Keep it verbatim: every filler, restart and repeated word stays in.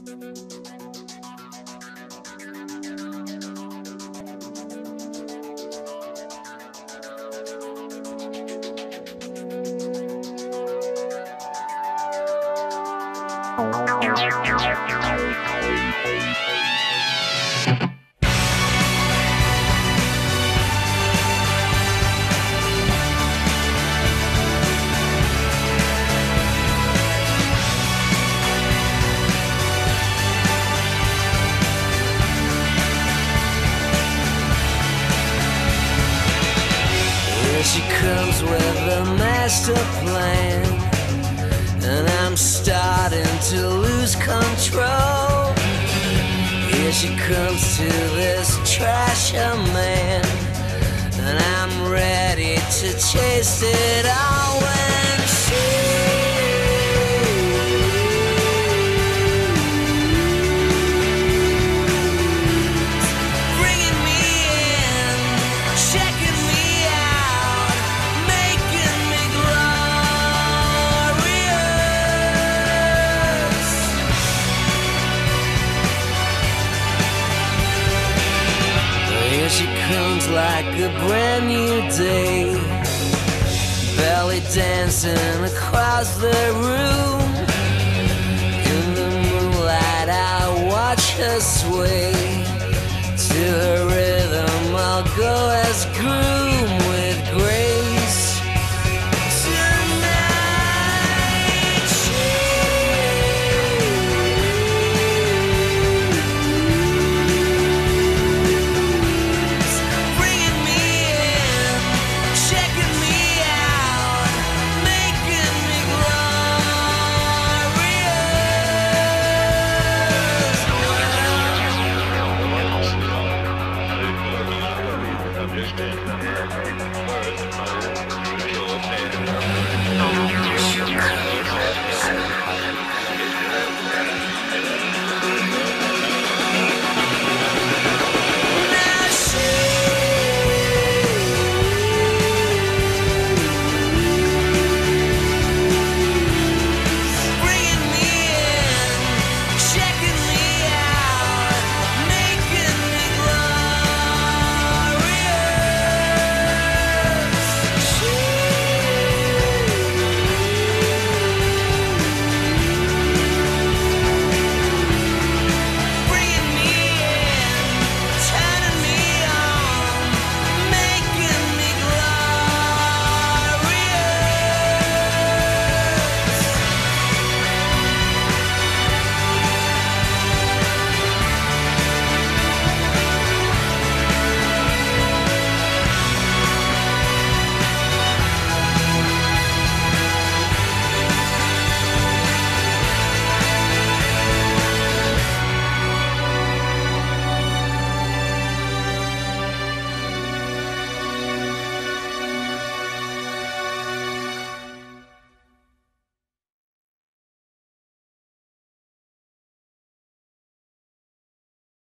She comes with a master plan, and I'm starting to lose control. Here she comes to this trasher man, and I'm ready to chase it all when she She comes like a brand new day, belly dancing across the room. In the moonlight I watch her sway.